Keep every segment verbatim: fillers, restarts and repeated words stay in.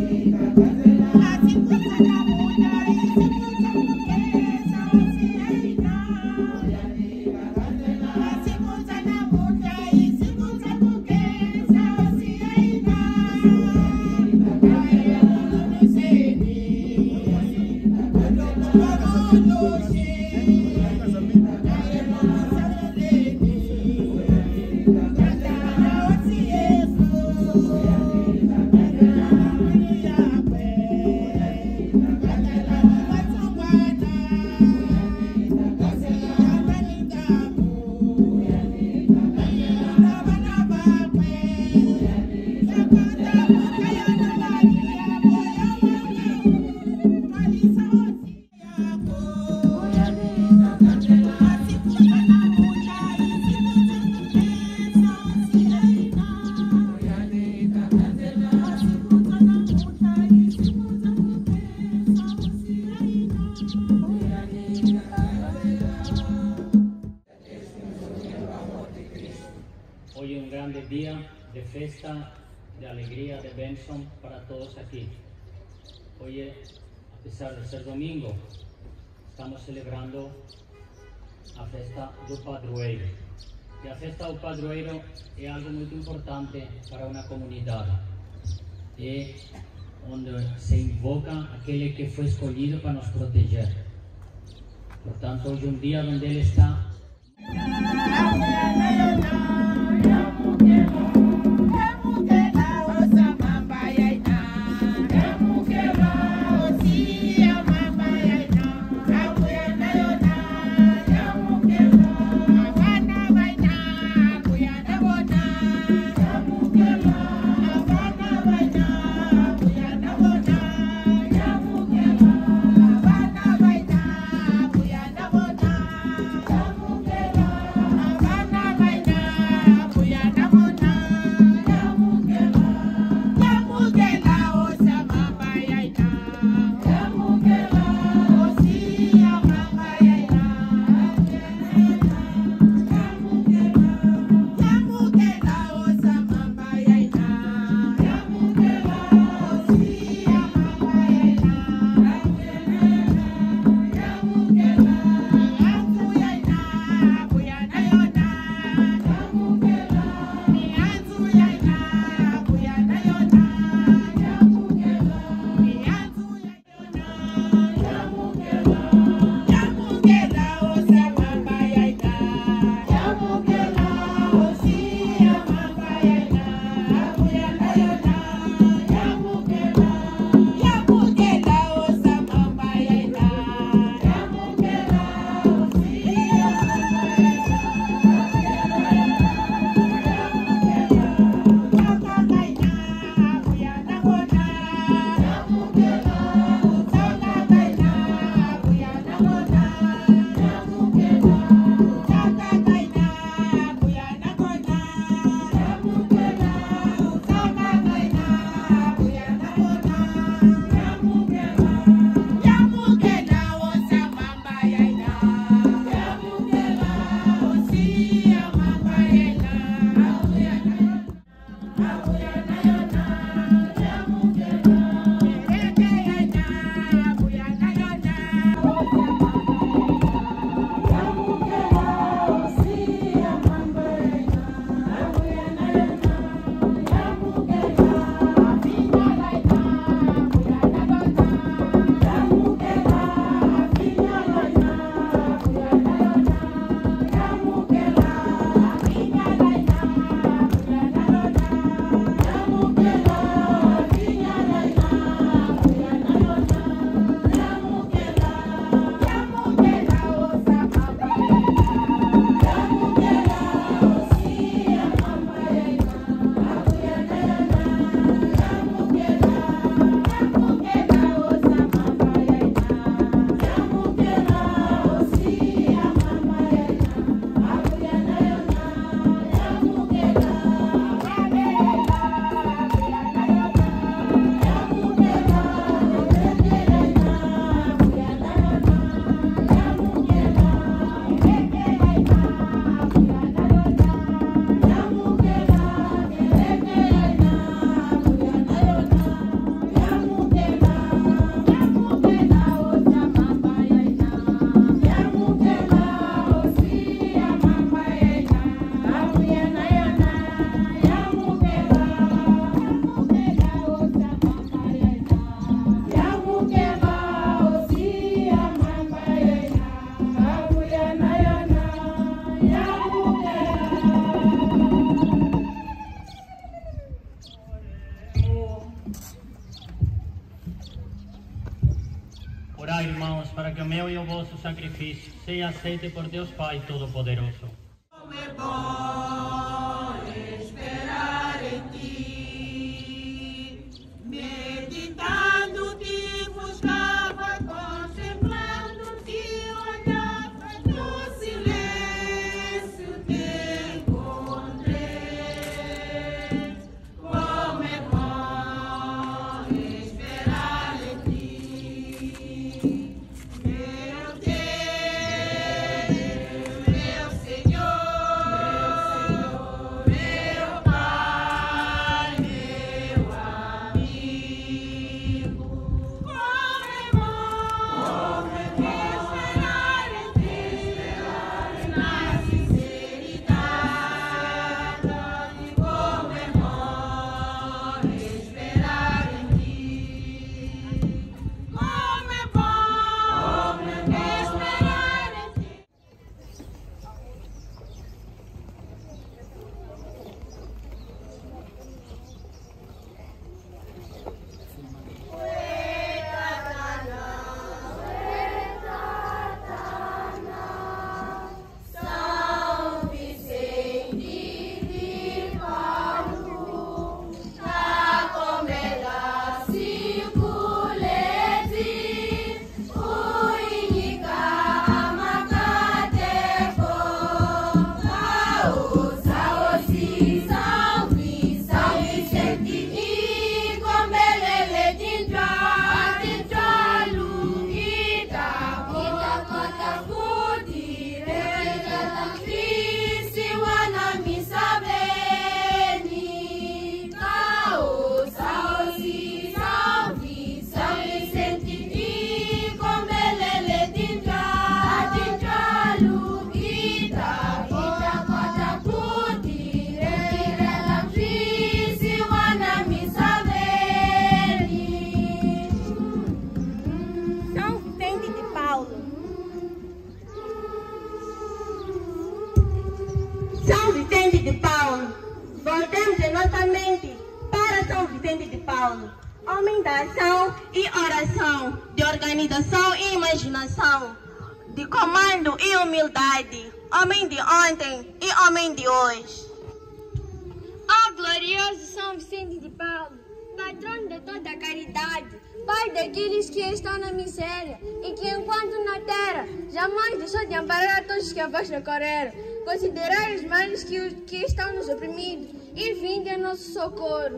Hoy un grande día de festa, de alegría, de bendición para todos aquí. Hoy, a pesar de ser domingo, estamos celebrando a festa do padroeiro. E a festa do padroeiro é algo muito importante para uma comunidade. É onde se invoca aquele que foi escolhido para nos proteger. Portanto, hoje é um dia onde ele está. Apoia Orai, irmãos, para que o meu e o vosso sacrifício seja aceito por Deus Pai Todo-Poderoso. Como é bom esperar em ti, meditando-te, buscava, contemplando-te, olhava no silêncio, te encontrei. Como é bom esperar em ti, meu Deus, meu Senhor, meu Pai, meu amigo. Como é bom esperar em ti, na sinceridade. Como é bom esperar em ti. Como é bom esperar em ti. São Vicente de Paulo, na comenda circulete, uinica amacateco, causa osi, São Vicente e comelele dindra, dindra luguita, kita kota kudire, Krisi wana misabeni, causa osi, São Vicente e comelele dindra, dindra luguita, kita kota kudire, Krisi wana misabeni. São Vicente de Paulo. São Vicente de Paulo. Voltemos em nossa mente para São Vicente de Paulo. Homem da ação e oração, de organização e imaginação, de comando e humildade. Homem de ontem e homem de hoje. Ó glorioso São Vicente de Paulo, patrão de toda a caridade, pai daqueles que estão na miséria e que, enquanto na terra, jamais deixou de amparar a todos que a vós recorreram. Considerai os males que, os- que estão nos oprimidos e vinde em nosso socorro.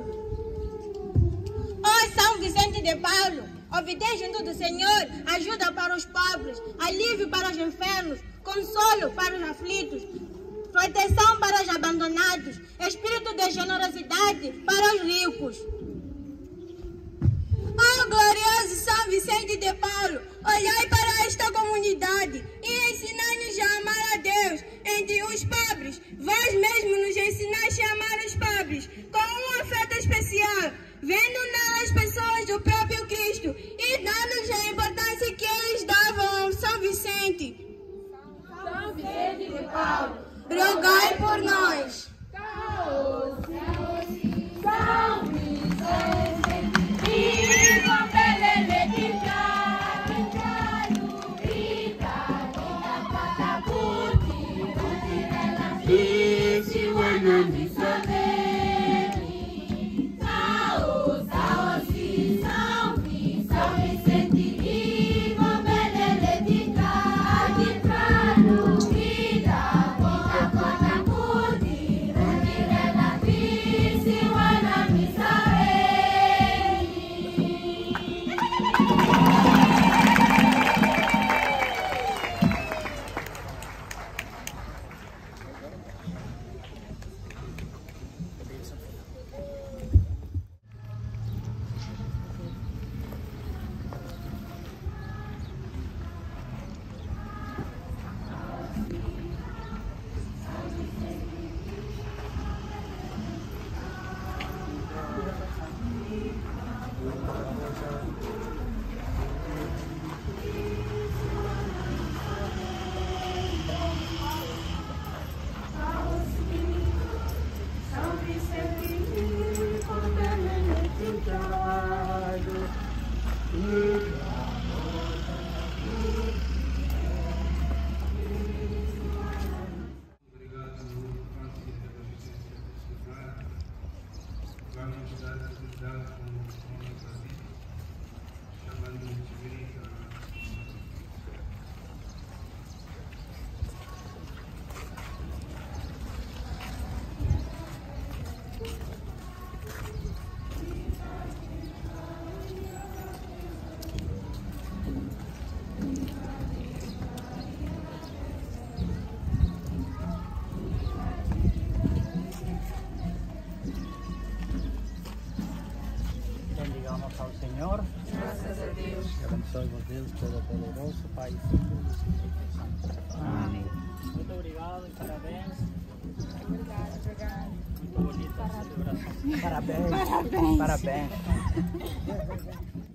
Ó São Vicente de Paulo, obtém junto do Senhor ajuda para os pobres, alívio para os enfermos, consolo para os aflitos, proteção para os abandonados, espírito de generosidade para os ricos. Ó glorioso São Vicente de Paulo, olhai para esta comunidade e ensinai-nos a amar a Deus entre os pobres. Vós mesmo nos ensinais a amar os pobres com um afeto especial, vendo nelas pessoas do próprio Cristo e dando-nos a importância que eles davam ao São Vicente. São Vicente de Paulo, Rogai por nós. São Vicente e comelele dindra, dindra luguita, kita kota kudire, Krisi wana misabeni, causa osi, São Senhor. Graças a Deus. Abençoe-vos Deus Todo-Poderoso, Pai, Filho e Espírito Santo. Amém. Muito obrigado e parabéns. Obrigada, obrigada. Muito bonita a celebração. Parabéns. Parabéns. Parabéns.